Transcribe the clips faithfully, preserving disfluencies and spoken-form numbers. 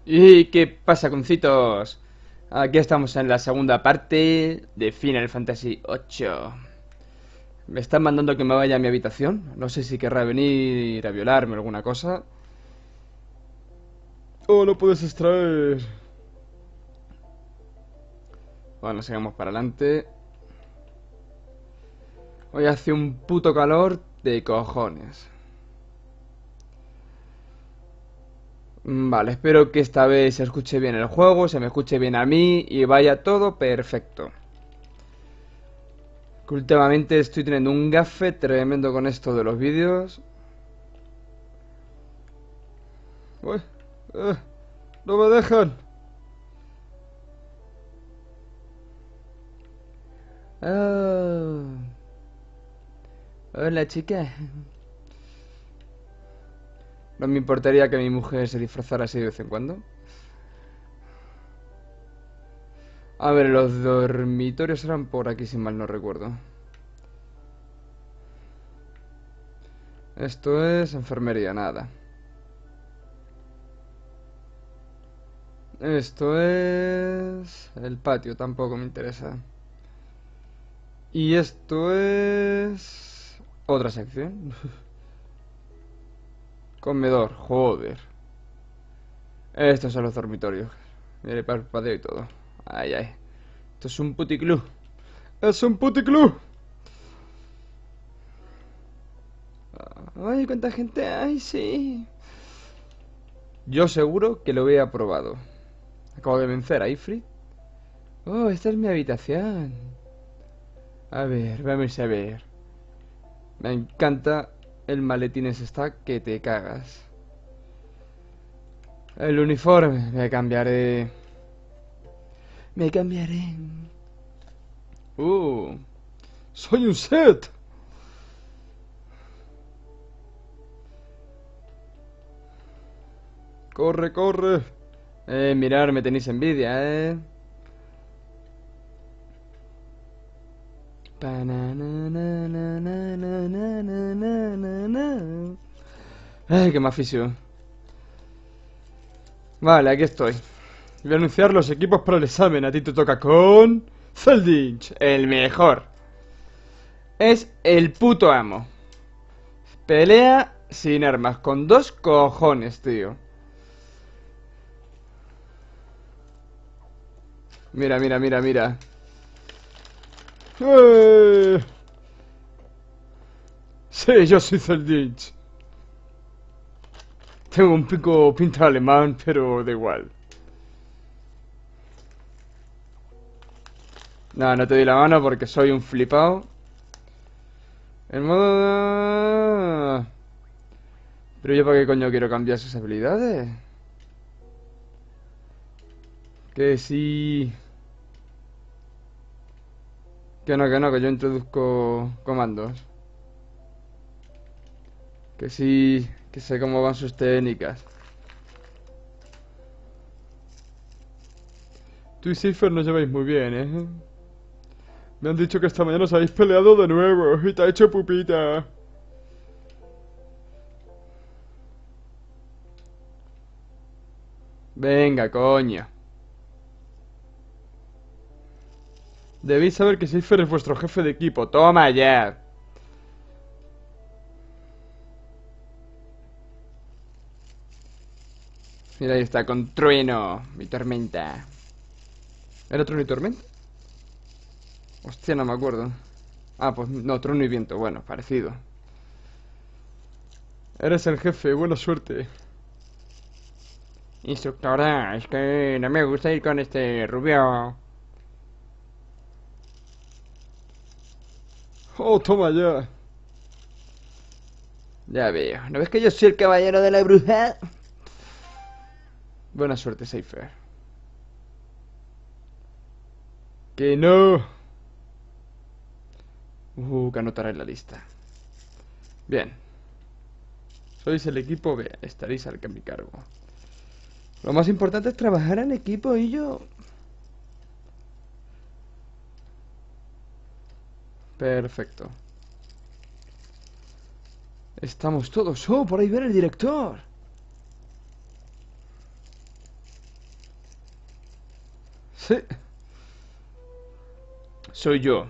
¿Y qué pasa, concitos? Aquí estamos en la segunda parte de Final Fantasy ocho. Me están mandando que me vaya a mi habitación. No sé si querrá venir a violarme o alguna cosa. Oh, no puedes extraer. Bueno, sigamos para adelante. Hoy hace un puto calor de cojones. Mm, Vale, espero que esta vez se escuche bien el juego, se me escuche bien a mí y vaya todo perfecto. Que últimamente estoy teniendo un gafe tremendo con esto de los vídeos. Uy, eh, no me dejan. Oh, hola, chica. No me importaría que mi mujer se disfrazara así de vez en cuando. A ver, los dormitorios eran por aquí, si mal no recuerdo. Esto es enfermería, nada. Esto es... el patio, tampoco me interesa. Y esto es... otra sección. Comedor, joder. Estos son los dormitorios. Mire, parpadeo y todo. Ay, ay. Esto es un puticlub. ¡Es un puticlub! Ay, cuánta gente hay, sí. Yo seguro que lo había probado. Acabo de vencer a Ifrit. Oh, esta es mi habitación. A ver, vamos a ver. Me encanta el maletín ese está que te cagas. El uniforme, me cambiaré. Me cambiaré. Uh, soy un set. Corre, corre. Eh, mirar, me tenéis envidia, eh. Ay, qué maficio. Vale, aquí estoy. Voy a anunciar los equipos para el examen. A ti te toca con... Zeldinch, el mejor. Es el puto amo. Pelea sin armas, con dos cojones, tío. Mira, mira, mira, mira. ¡Eh! Sí, yo soy Zeldinch. Tengo un pico pinta alemán, pero da igual. No, no te doy la mano porque soy un flipado. El modo... Pero yo para qué coño quiero cambiar sus habilidades. Que sí... Que no, que no, que yo introduzco comandos. Que sí... Que sé cómo van sus técnicas. Tú y Seifer nos lleváis muy bien, ¿eh? Me han dicho que esta mañana os habéis peleado de nuevo y te ha hecho pupita. Venga, coño. Debéis saber que Seifer es vuestro jefe de equipo. Toma ya. Mira, ahí está, con trueno. Mi tormenta. ¿Era trueno y tormenta? Hostia, no me acuerdo. Ah, pues no, trueno y viento. Bueno, parecido. Eres el jefe, buena suerte. Instructora, es que no me gusta ir con este rubio. Oh, toma ya. Ya veo. ¿No ves que yo soy el caballero de la bruja? Buena suerte, Seifer. Que no. Uh, que anotaré en la lista. Bien. Sois el equipo B. Estaréis al que mi cargo. Lo más importante es trabajar en equipo y yo... Perfecto. Estamos todos. Oh, por ahí ver el director. Sí. Soy yo.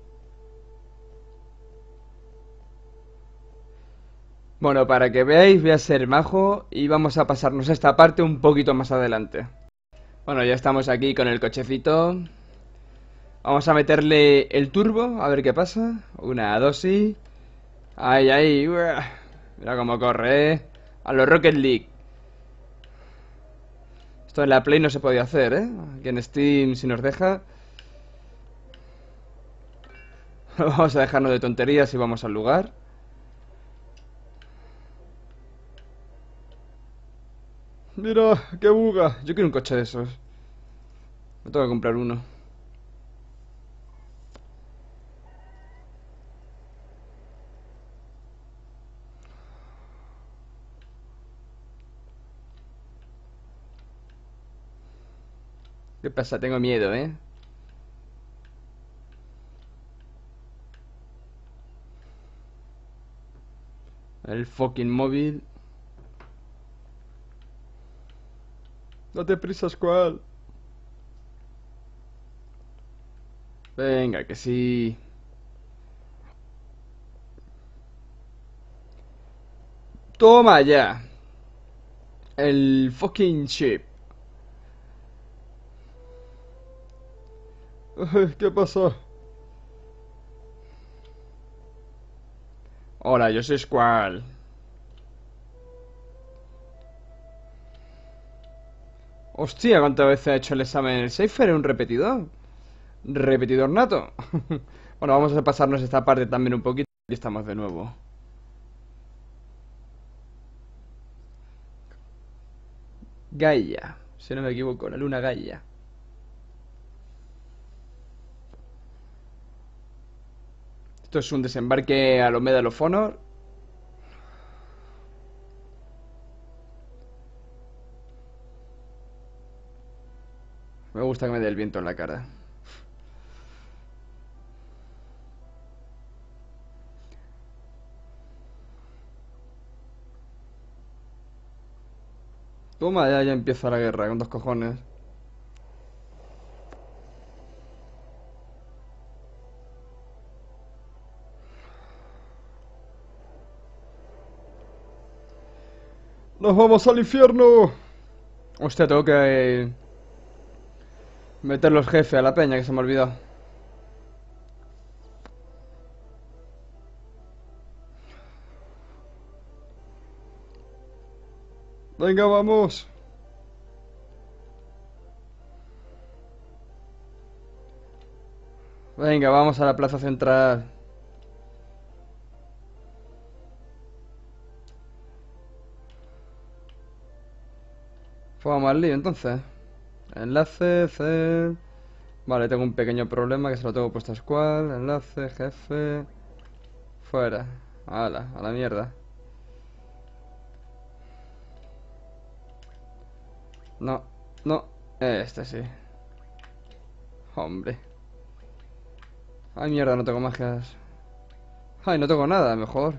Bueno, para que veáis, voy a ser majo y vamos a pasarnos esta parte un poquito más adelante. Bueno, ya estamos aquí con el cochecito. Vamos a meterle el turbo, a ver qué pasa. Una, dos y... Ahí, ahí. Uah. Mira cómo corre, ¿eh? A los Rocket League. Esto en la Play no se podía hacer, ¿eh? Aquí en Steam, si nos deja. Vamos a dejarnos de tonterías y vamos al lugar. Mira, qué buga. Yo quiero un coche de esos. Me tengo que comprar uno. ¿Qué pasa? Tengo miedo, ¿eh? El fucking móvil. Date prisa, Squall. Venga, que sí. Toma ya. El fucking chip. ¿Qué pasó? Hola, yo soy Squall. Hostia, ¿cuántas veces ha hecho el examen el Cypher? ¿Un repetidor? ¿Repetidor nato? Bueno, vamos a pasarnos esta parte también un poquito. Y estamos de nuevo. Gaia, si no me equivoco, la luna Gaia. Esto es un desembarque a lo Medal of Honor. Me gusta que me dé el viento en la cara. Toma, ya, ya empieza la guerra con dos cojones. ¡Nos vamos al infierno! Hostia, tengo que meter los jefes a la peña, que se me ha olvidado. Venga, vamos. Venga, vamos a la plaza central. Pues vamos al lío entonces. Enlace, C. Vale, tengo un pequeño problema que se lo tengo puesto a Squall. Enlace, jefe. Fuera. Hala, a la mierda. No, no. Este sí. Hombre. Ay, mierda, no tengo magias. Ay, no tengo nada, mejor.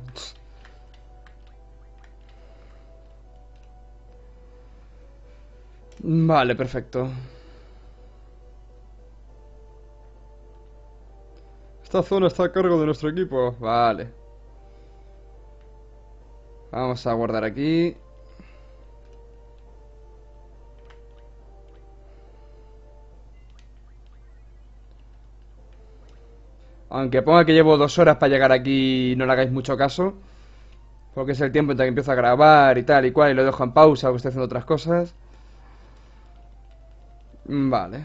Vale, perfecto. Esta zona está a cargo de nuestro equipo. Vale. Vamos a guardar aquí. Aunque ponga que llevo dos horas para llegar aquí y no le hagáis mucho caso. Porque es el tiempo entre que empiezo a grabar y tal y cual y lo dejo en pausa porque estoy haciendo otras cosas. Vale.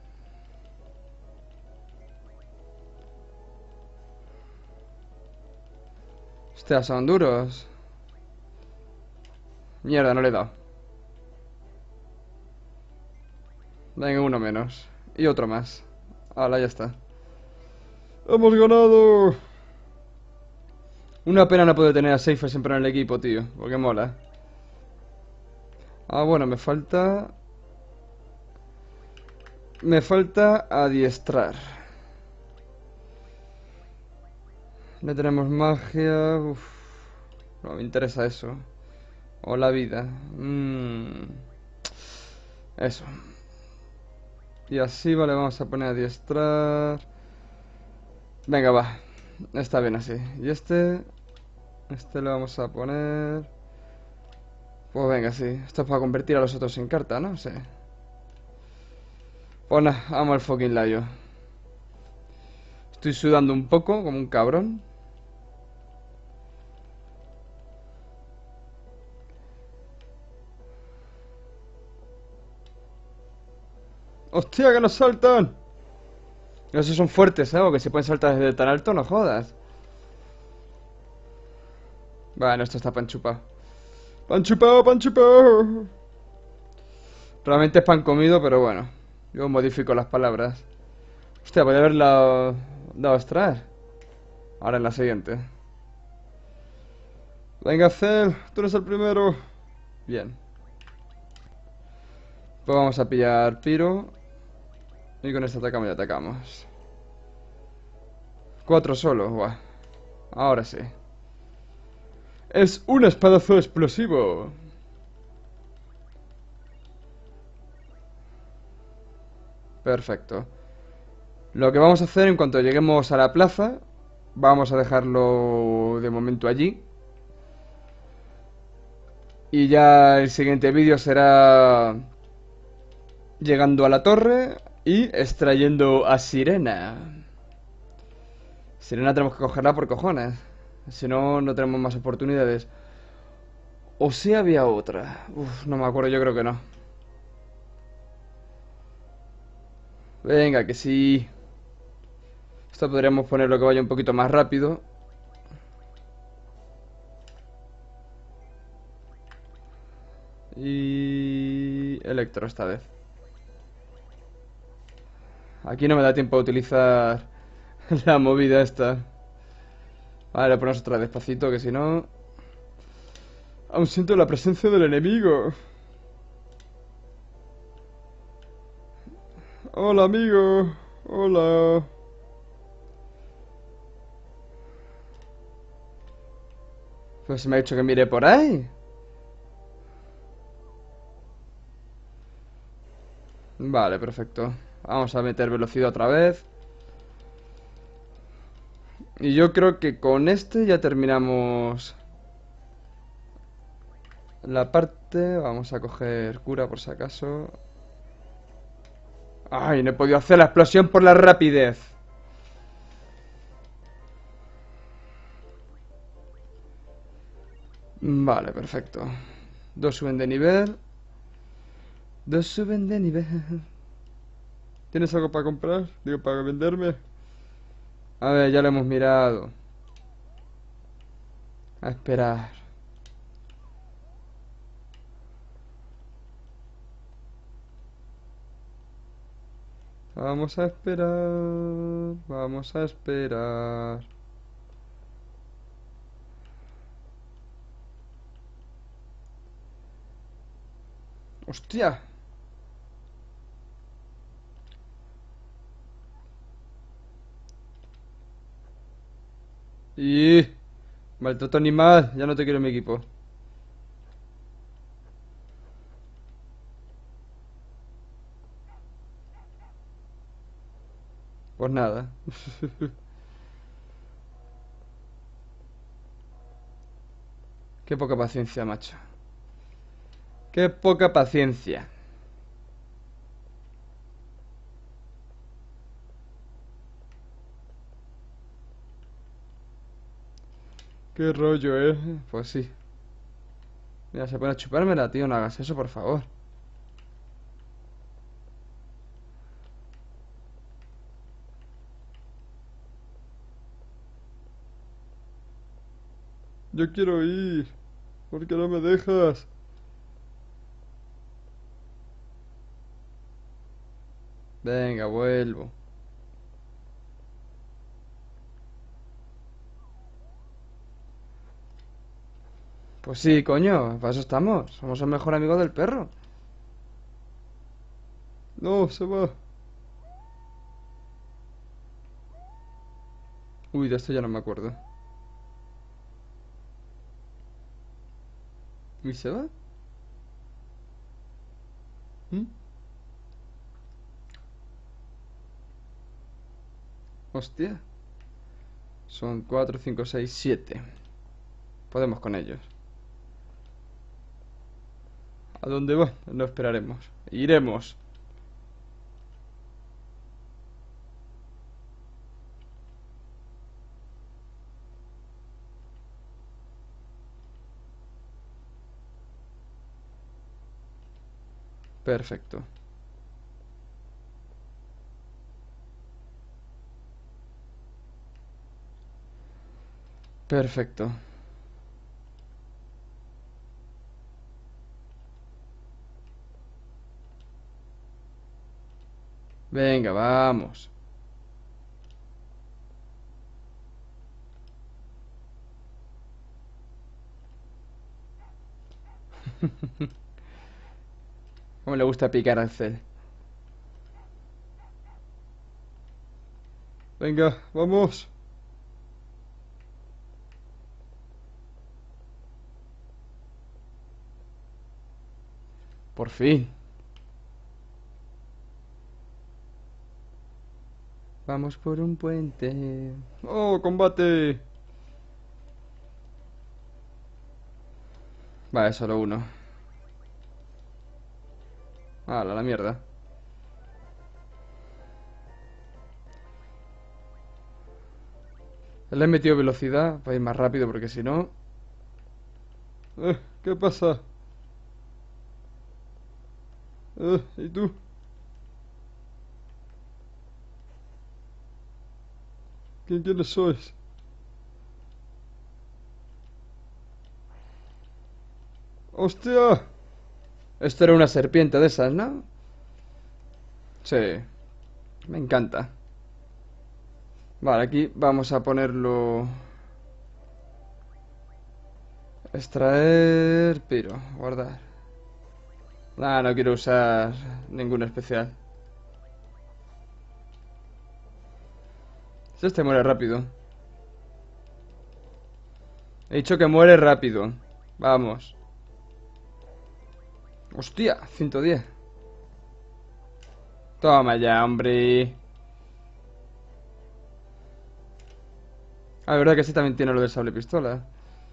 Hostia, son duros. Mierda, no le he dado. Venga, uno menos. Y otro más. Hala, ya está. ¡Hemos ganado! Una pena no poder tener a Seifer siempre en el equipo, tío. Porque mola. Ah, bueno, me falta... Me falta adiestrar. No tenemos magia. Uf. No me interesa eso. O la vida. Mm. Eso. Y así, vale, vamos a poner a adiestrar. Venga, va. Está bien así. Y este... Este lo vamos a poner... Pues venga, sí. Esto es para convertir a los otros en carta, ¿no? Sí. Pues nada, vamos al fucking layo. Estoy sudando un poco, como un cabrón. ¡Hostia, que nos saltan! Esos son fuertes, ¿eh? O que se pueden saltar desde tan alto, no jodas. Bueno, esto está pan chupado. ¡Pan chupado, pan chupado! Realmente es pan comido, pero bueno. Yo modifico las palabras. Hostia, voy a haberla dado a extraer. Ahora en la siguiente. Venga, Cell, tú eres el primero. Bien. Pues vamos a pillar Piro. Y con este atacamos y atacamos. Cuatro solo, guau. Ahora sí. Es un espadazo explosivo. Perfecto. Lo que vamos a hacer en cuanto lleguemos a la plaza, vamos a dejarlo de momento allí. Y ya el siguiente vídeo será llegando a la torre y extrayendo a Sirena. Sirena tenemos que cogerla por cojones. Si no, no tenemos más oportunidades. O si había otra. Uf, no me acuerdo, yo creo que no. Venga, que sí. Esto podríamos ponerlo que vaya un poquito más rápido. Y... Electro esta vez. Aquí no me da tiempo a utilizar la movida esta. Vale, ponemos otra despacito, que si no... Aún siento la presencia del enemigo. Hola, amigo. Hola. Pues me ha dicho que mire por ahí. Vale, perfecto. Vamos a meter velocidad otra vez. Y yo creo que con este ya terminamos la parte. Vamos a coger cura por si acaso. Ay, no he podido hacer la explosión por la rapidez. Vale, perfecto. Dos suben de nivel. Dos suben de nivel. ¿Tienes algo para comprar? Digo, para venderme. A ver, ya lo hemos mirado. A esperar. Vamos a esperar. Vamos a esperar. ¡Hostia! Y... Maltrato animal. Ya no te quiero en mi equipo. Pues nada. Qué poca paciencia, macho. Qué poca paciencia. Qué rollo, eh. Pues sí. Mira, se pone a chupármela, tío. No hagas eso, por favor. Yo quiero ir. ¿Por qué no me dejas? Venga, vuelvo. Pues sí, coño, para eso estamos. Somos el mejor amigo del perro. No, se va. Uy, de esto ya no me acuerdo. ¿Y se va? ¿Mm? Hostia. Son cuatro, cinco, seis, siete. Podemos con ellos. ¿A dónde va? No esperaremos. Iremos. Perfecto. Perfecto. Venga, vamos. Cómo le gusta picar al Cel. Venga, vamos. Por fin. Vamos por un puente. ¡Oh, combate! Vale, solo uno. Ah, la mierda. Le he metido velocidad para ir más rápido porque si no... Eh, ¿qué pasa? Eh, ¿y tú? ¿Quién, quiénes sois? ¡Hostia! Esto era una serpiente de esas, ¿no? Sí. Me encanta. Vale, aquí vamos a ponerlo... Extraer... Piro. Guardar. Nah, no quiero usar ningún especial. Si este muere rápido. He dicho que muere rápido. Vamos. Hostia, ciento diez. Toma ya, hombre. Ah, verdad que sí también tiene lo del sable pistola.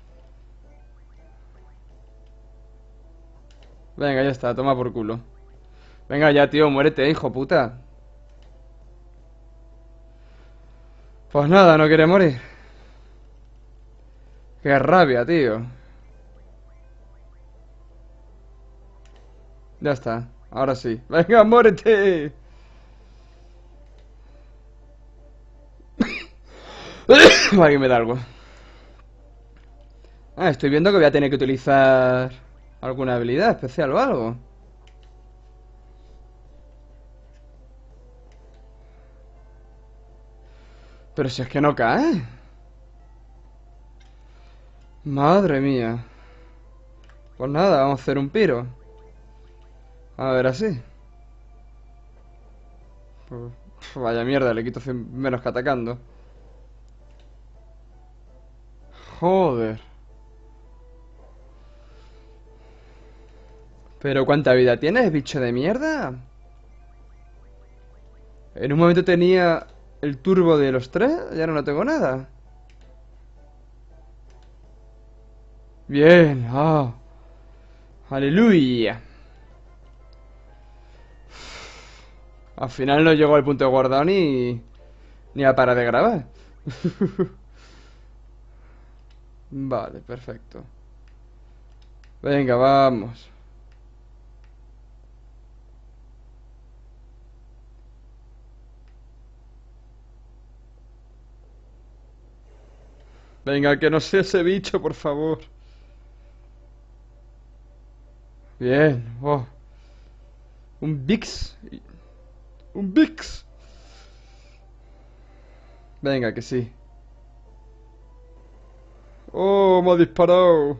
Venga, ya está, toma por culo. Venga ya, tío, muérete, hijo puta. Pues nada, no quiere morir. Qué rabia, tío. Ya está, ahora sí. Venga, muérete. Vale, que me da algo. Ah, estoy viendo que voy a tener que utilizar alguna habilidad especial o algo. Pero si es que no cae. Madre mía. Pues nada, vamos a hacer un piro. A ver, así. Pues, vaya mierda, le quito cien menos que atacando. Joder. Pero ¿cuánta vida tienes, bicho de mierda? En un momento tenía el turbo de los tres y ahora no tengo nada. Bien, ah. Aleluya. Al final no llegó al punto de guardado ni... Ni a parar de grabar. Vale, perfecto. Venga, vamos. Venga, que no sea ese bicho, por favor. Bien, oh. Un Vix. Un Vix. Venga, que sí. Oh, me ha disparado.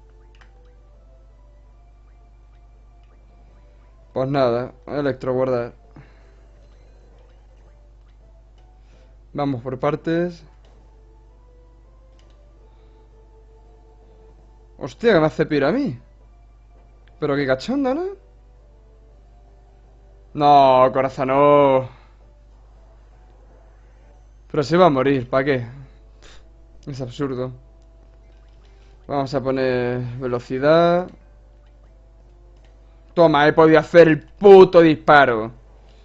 Pues nada, electro guardar. Vamos por partes. Hostia, que me hace piro a mí. Pero qué cachondo, ¿no? No, corazón, no. Pero se va a morir, ¿para qué? Es absurdo. Vamos a poner velocidad. Toma, he podido hacer el puto disparo.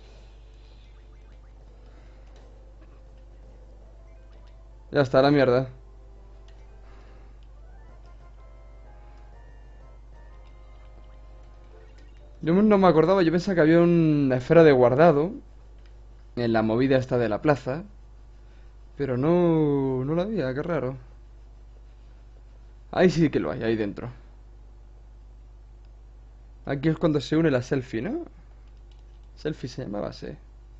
Ya está, la mierda. Yo no me acordaba, yo pensaba que había una esfera de guardado en la movida esta de la plaza. Pero no, no la había, qué raro. Ahí sí que lo hay, ahí dentro. Aquí es cuando se une la selfie, ¿no? Selfie se llamaba así.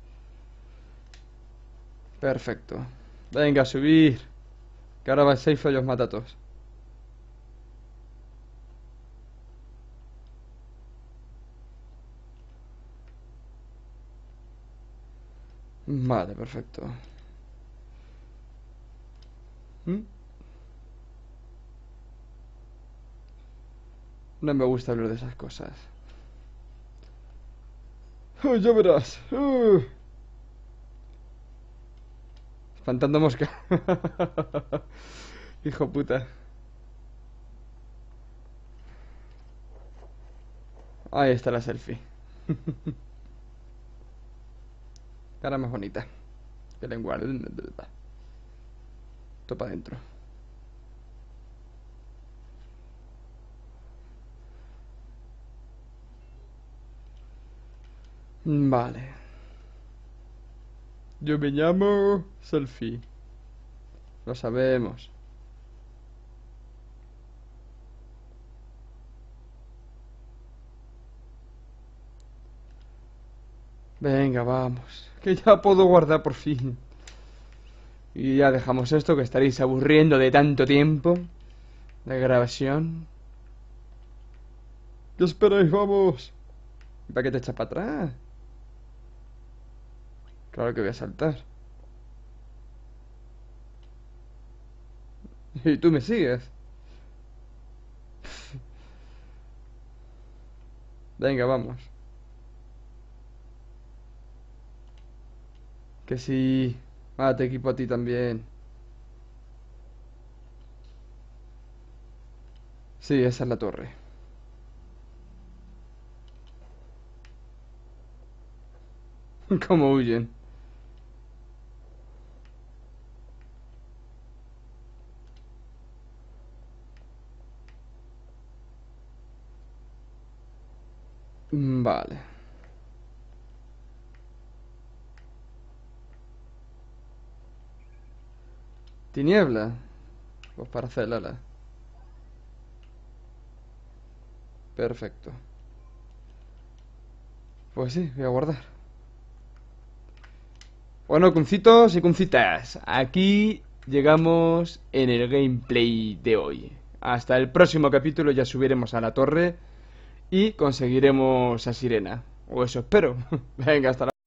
Perfecto. Venga, a subir. Que ahora va el safe y los mata a todos. Vale, perfecto. ¿Mm? No me gusta hablar de esas cosas. Oh, ya verás. Uh. Espantando mosca. Hijo puta. Ahí está la selfie. Cara más bonita. Que lengua. Topa adentro. Vale. Yo me llamo Selfie. Lo sabemos. Venga, vamos. Que ya puedo guardar por fin. Y ya dejamos esto, que estaréis aburriendo de tanto tiempo de grabación. ¿Qué esperáis? Vamos. ¿Y para qué te echas para atrás? Claro que voy a saltar. Y tú me sigues. Venga, vamos. Que sí. Ah, te equipo a ti también. Sí, esa es la torre. ¿Cómo huyen? Mm, Vale. Tiniebla. Pues para hacerla. Perfecto. Pues sí, voy a guardar. Bueno, cuncitos y cuncitas, aquí llegamos en el gameplay de hoy. Hasta el próximo capítulo ya subiremos a la torre y conseguiremos a Sirena. O eso espero. Venga, hasta la